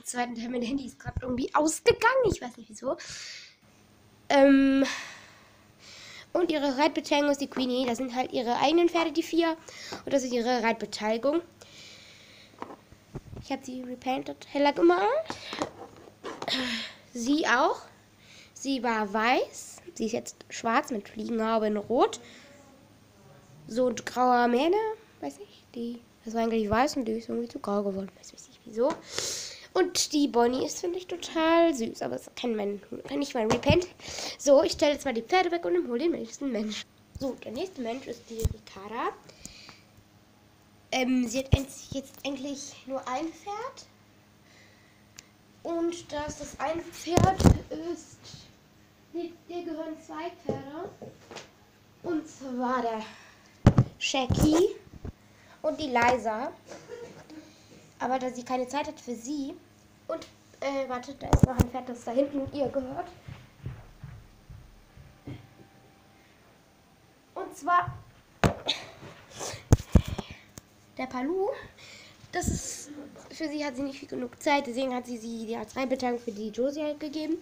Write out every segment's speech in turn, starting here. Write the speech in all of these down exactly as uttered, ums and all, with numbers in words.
zweiten Teil. Mein Handy ist gerade irgendwie ausgegangen. Ich weiß nicht wieso. Ähm, und ihre Reitbeteiligung ist die Queenie. Das sind halt ihre eigenen Pferde, die vier. Und das ist ihre Reitbeteiligung. Ich habe sie repainted heller gemalt. Sie auch. Sie war weiß. Sie ist jetzt schwarz mit Fliegenhaube in Rot. So ein grauer Mähne. Weiß nicht. Die, das war eigentlich weiß und die ist irgendwie zu grau geworden. Weiß nicht wieso. Und die Bonnie ist, finde ich, total süß. Aber es kann, mein, kann nicht mein Repaint. So, ich stelle jetzt mal die Pferde weg und hole den nächsten Mensch. So, der nächste Mensch ist die Ricarda. Ähm, sie hat jetzt eigentlich nur ein Pferd. Und das, das ein Pferd ist... Hier, hier gehören zwei Pferde. Und zwar der Shaggy und die Liza. Aber da sie keine Zeit hat für sie. Und, äh, wartet, da ist noch ein Pferd, das da hinten ihr gehört. Und zwar der Palu. Das ist, für sie hat sie nicht genug Zeit, deswegen hat sie sie die als Reitbeteiligung für die Josie halt gegeben.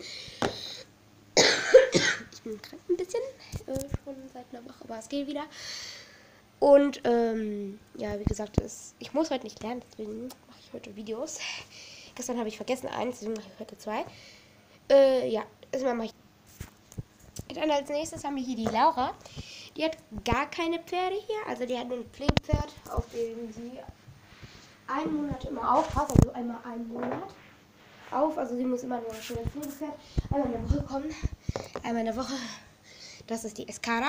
Ich bin krank ein bisschen, äh, schon seit einer Woche, aber es geht wieder. Und, ähm, ja, wie gesagt, es, ich muss heute nicht lernen, deswegen mache ich heute Videos. Gestern habe ich vergessen eins, deswegen mache ich heute zwei. Äh, ja, erstmal mache ich. Dann als nächstes haben wir hier die Laura. Die hat gar keine Pferde hier, also die hat nur ein Pflegepferd, auf dem sie einen Monat immer aufpasst, also einmal einen Monat auf, also sie muss immer nur schon ein Pflegepferd einmal in der Woche kommen, einmal in der Woche. Das ist die Escada.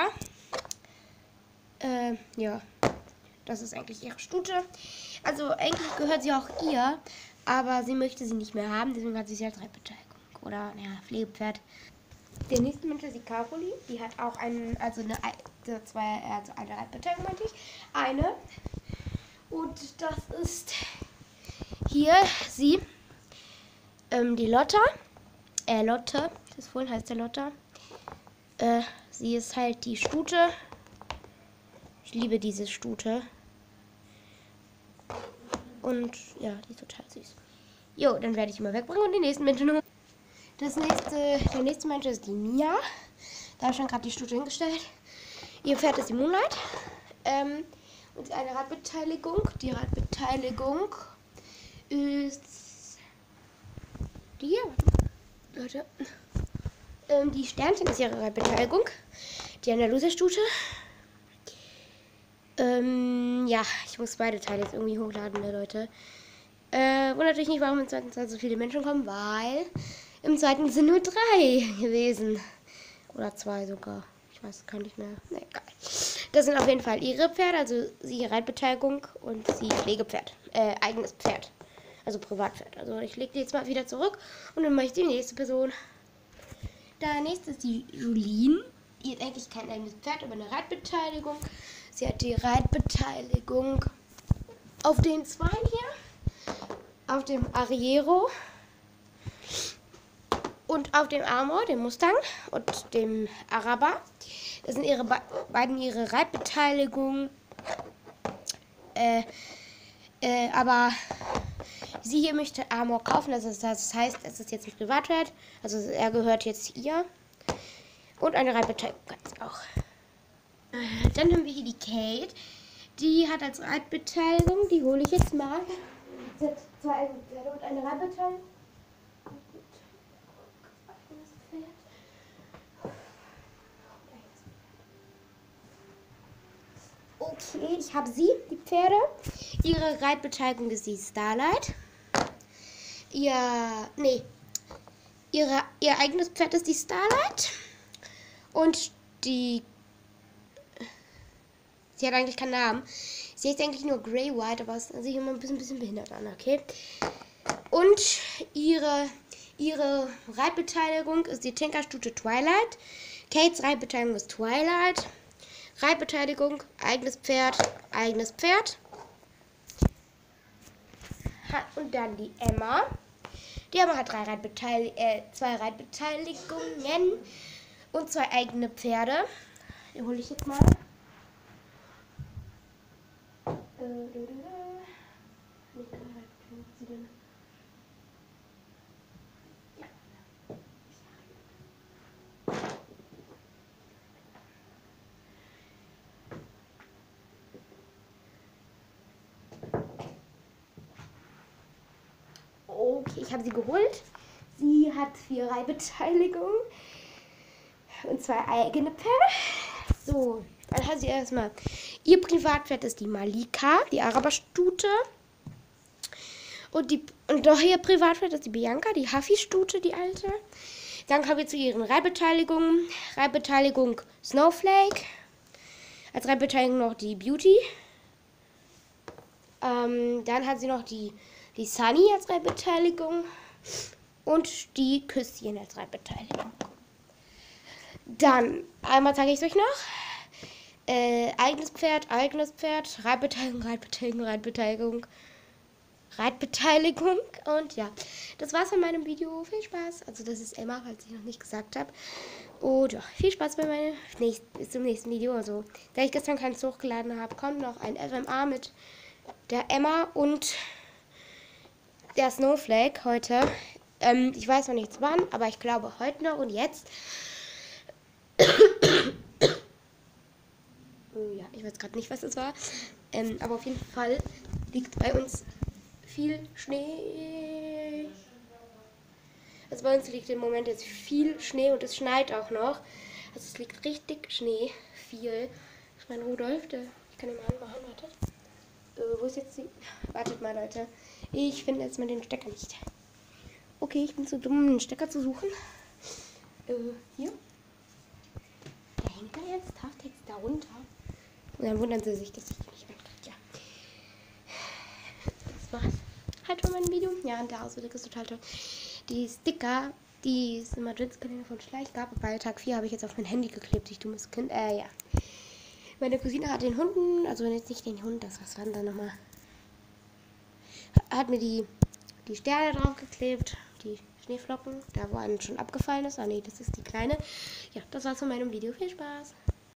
Äh, ja, das ist eigentlich ihre Stute. Also eigentlich gehört sie auch ihr, aber sie möchte sie nicht mehr haben, deswegen hat sie sie als Reitbeteiligung oder ja, Pflegepferd. Der nächste Mensch ist die Caroline. Die hat auch einen, also eine, zwei, also eine Reitbeteiligung, meinte ich. Eine. Und das ist hier sie, ähm, die Lotta. Äh, Lotte. Das vorhin heißt der Lotta. Äh, sie ist halt die Stute. Ich liebe diese Stute. Und ja, die ist total süß. Jo, dann werde ich immer wegbringen und den nächsten Menschen holen. Das nächste, der nächste Mensch ist die Mia. Da habe ich schon gerade die Stute hingestellt. Ihr Pferd ist die Moonlight. Ähm, und eine Radbeteiligung. Die Radbeteiligung ist die hier. Leute. Ähm, die Sternchen ist ihre Radbeteiligung. Die Andalusia-Stute. Ähm, ja, ich muss beide Teile jetzt irgendwie hochladen, ne, Leute. Äh, wundert euch nicht, warum im zweiten Teil so viele Menschen kommen, weil im zweiten sind nur drei gewesen. Oder zwei sogar. Ich weiß gar nicht mehr. Ne, egal. Das sind auf jeden Fall ihre Pferde, also sie Reitbeteiligung und sie Pflegepferd. Äh, eigenes Pferd. Also Privatpferd. Also ich lege die jetzt mal wieder zurück und dann mache ich die nächste Person. Da nächste ist die Julien. Die hat eigentlich kein eigenes Pferd, aber eine Reitbeteiligung. Sie hat die Reitbeteiligung auf den zwei hier. Auf dem Arriero. Und auf dem Amor, dem Mustang und dem Araber. Das sind ihre be beiden ihre Reitbeteiligungen. Äh, äh, aber sie hier möchte Amor kaufen. Das, ist, das heißt, es ist jetzt ein Privatpferd. Also er gehört jetzt ihr. Und eine Reitbeteiligung ganz auch. Äh, dann haben wir hier die Kate. Die hat als Reitbeteiligung, die hole ich jetzt mal. Sie hat zwei eigene Pferde und eine Reitbeteiligung. Okay, ich habe sie, die Pferde. Ihre Reitbeteiligung ist die Starlight. Ihr, nee, ihre, ihr eigenes Pferd ist die Starlight. Und die, sie hat eigentlich keinen Namen. Sie ist eigentlich nur Grey White, aber es sieht sich immer ein bisschen, bisschen behindert an, okay? Und ihre, ihre Reitbeteiligung ist die Tinkerstute Twilight. Kates Reitbeteiligung ist Twilight. Reitbeteiligung, eigenes Pferd, eigenes Pferd. Und dann die Emma. Die Emma hat drei Reitbeteil äh, zwei Reitbeteiligungen und zwei eigene Pferde. Die hole ich jetzt mal. ich habe sie geholt. Sie hat vier Reihbeteiligung und zwei eigene Pferde. So, dann hat sie erstmal, ihr Privatpferd ist die Malika, die Araberstute. Und, die, und doch ihr Privatpferd ist die Bianca, die Huffy-Stute, die alte. Dann kommen wir zu ihren Reihbeteiligungen. Reihbeteiligung Snowflake. Als Reihbeteiligung noch die Beauty. Ähm, dann hat sie noch die, die Sunny als Reihbeteiligung. Und die Küsschen als Reihbeteiligung. Dann, einmal zeige ich es euch noch. Äh, eigenes Pferd, eigenes Pferd, Reitbeteiligung, Reitbeteiligung, Reitbeteiligung, Reitbeteiligung. Und ja, das war's von meinem Video. Viel Spaß. Also das ist Emma, falls ich noch nicht gesagt habe. Und ja, viel Spaß bei meinem nächsten, bis zum nächsten Video. Also, da ich gestern keins hochgeladen habe, kommt noch ein F M A mit der Emma und der Snowflake heute. Ähm, ich weiß noch nichts wann, aber ich glaube heute noch und jetzt. Ja, ich weiß gerade nicht, was das war. Ähm, aber auf jeden Fall liegt bei uns viel Schnee. Also bei uns liegt im Moment jetzt viel Schnee und es schneit auch noch. Also es liegt richtig Schnee. Viel. Das ist mein Rudolf. Der, ich kann ihn mal anmachen. Wartet. Äh, wo ist jetzt die... Wartet mal, Leute. Ich finde jetzt mal den Stecker nicht. Okay, ich bin zu dumm, einen Stecker zu suchen. Äh, hier. Da hängt er jetzt. Taftext da runter. Und dann wundern sie sich, dass ich die nicht mitkriege. Ja. Das war's halt von meinem Video. Ja, und der Ausblick ist total toll. Die Sticker, die es im Adventskalender von Schleich gab, bei Tag vier habe ich jetzt auf mein Handy geklebt. Ich dummes Kind. Äh, ja. Meine Cousine hat den Hunden, also jetzt nicht den Hund, das was waren da nochmal. Hat mir die, die Sterne drauf geklebt, die Schneeflocken, da wo einen schon abgefallen ist. Ah nee, das ist die kleine. Ja, das war's von meinem Video. Viel Spaß!